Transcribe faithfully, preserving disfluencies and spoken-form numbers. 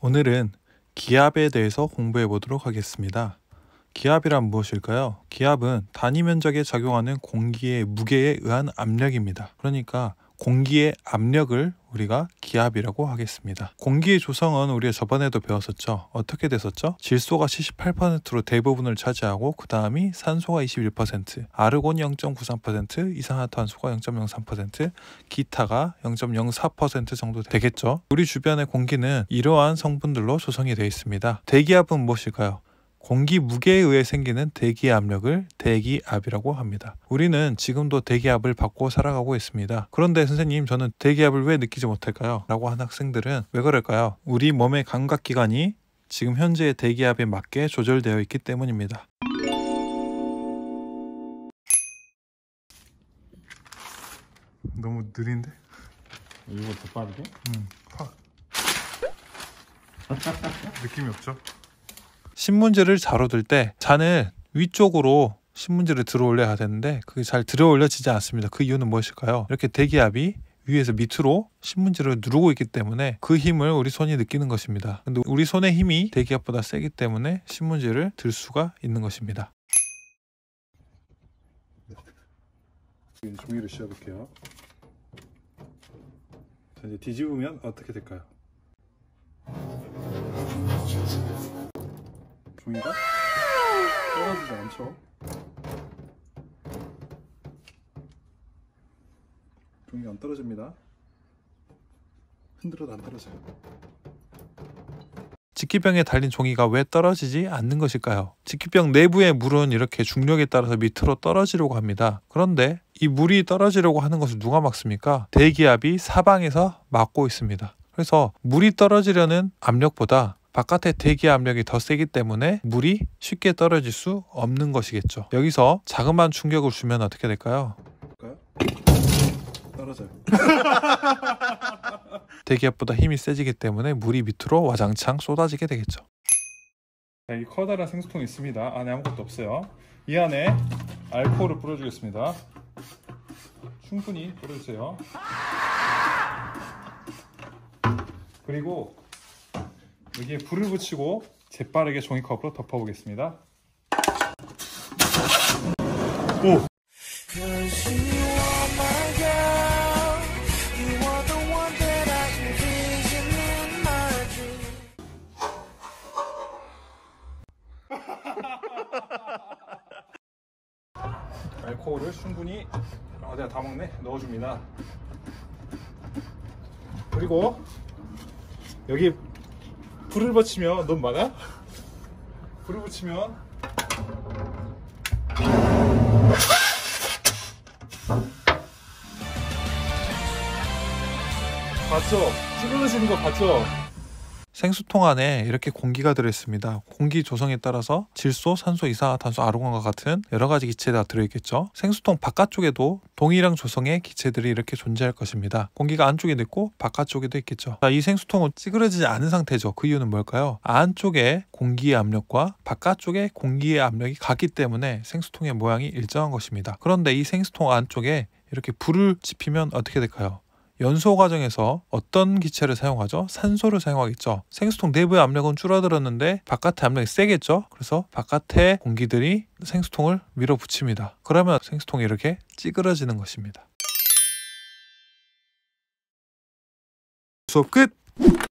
오늘은 기압에 대해서 공부해 보도록 하겠습니다. 기압이란 무엇일까요? 기압은 단위 면적에 작용하는 공기의 무게에 의한 압력입니다. 그러니까 공기의 압력을 우리가 기압이라고 하겠습니다. 공기의 조성은 우리가 저번에도 배웠었죠. 어떻게 됐었죠? 질소가 칠십팔 퍼센트로 대부분을 차지하고 그 다음이 산소가 이십일 퍼센트, 아르곤 영 점 구삼 퍼센트, 이산화탄소가 영 점 영삼 퍼센트, 기타가 영 점 영사 퍼센트 정도 되겠죠. 우리 주변의 공기는 이러한 성분들로 조성이 되어 있습니다. 대기압은 무엇일까요? 공기 무게에 의해 생기는 대기 압력을 대기압이라고 합니다. 우리는 지금도 대기압을 받고 살아가고 있습니다. 그런데 선생님, 저는 대기압을 왜 느끼지 못할까요? 라고 하는 학생들은 왜 그럴까요? 우리 몸의 감각기관이 지금 현재의 대기압에 맞게 조절되어 있기 때문입니다. 너무 느린데? 이거 더 빠르게? 응, 확 느낌이 없죠? 신문지를 자로 들 때 잔을 위쪽으로 신문지를 들어 올려야 되는데 그게 잘 들어 올려지지 않습니다. 그 이유는 무엇일까요? 이렇게 대기압이 위에서 밑으로 신문지를 누르고 있기 때문에 그 힘을 우리 손이 느끼는 것입니다. 근데 우리 손의 힘이 대기압보다 세기 때문에 신문지를 들 수가 있는 것입니다. 종이를 씌워볼게요. 자, 이제 뒤집으면 어떻게 될까요? 종이가 떨어지지 않죠? 종이가 안 떨어집니다. 흔들어도 안 떨어져요. 직기병에 달린 종이가 왜 떨어지지 않는 것일까요? 직기병 내부의 물은 이렇게 중력에 따라서 밑으로 떨어지려고 합니다. 그런데 이 물이 떨어지려고 하는 것을 누가 막습니까? 대기압이 사방에서 막고 있습니다. 그래서 물이 떨어지려는 압력보다 바깥의 대기 압력이 더 세기 때문에 물이 쉽게 떨어질 수 없는 것이겠죠. 여기서 자그마한 충격을 주면 어떻게 될까요? 떨어져요. 대기압보다 힘이 세지기 때문에 물이 밑으로 와장창 쏟아지게 되겠죠. 자, 이 커다란 생수통이 있습니다. 안에 아무것도 없어요. 이 안에 알코올을 뿌려주겠습니다. 충분히 뿌려주세요. 그리고 여기에 불을 붙이고 재빠르게 종이컵으로 덮어보겠습니다. 오! 알코올을 충분히 아, 내가 다 먹네. 넣어줍니다. 그리고 여기 불을 붙이면 너무 많아? 불을 붙이면 봤죠? 찌그러지는 거 봤죠? 생수통 안에 이렇게 공기가 들어있습니다. 공기 조성에 따라서 질소, 산소, 이산화탄소, 아르곤과 같은 여러 가지 기체가 들어있겠죠. 생수통 바깥쪽에도 동일한 조성의 기체들이 이렇게 존재할 것입니다. 공기가 안쪽에도 있고 바깥쪽에도 있겠죠. 자, 이 생수통은 찌그러지지 않은 상태죠. 그 이유는 뭘까요? 안쪽에 공기의 압력과 바깥쪽에 공기의 압력이 같기 때문에 생수통의 모양이 일정한 것입니다. 그런데 이 생수통 안쪽에 이렇게 불을 지피면 어떻게 될까요? 연소 과정에서 어떤 기체를 사용하죠? 산소를 사용하겠죠. 생수통 내부의 압력은 줄어들었는데 바깥의 압력이 세겠죠. 그래서 바깥의 공기들이 생수통을 밀어붙입니다. 그러면 생수통이 이렇게 찌그러지는 것입니다. 수업 끝!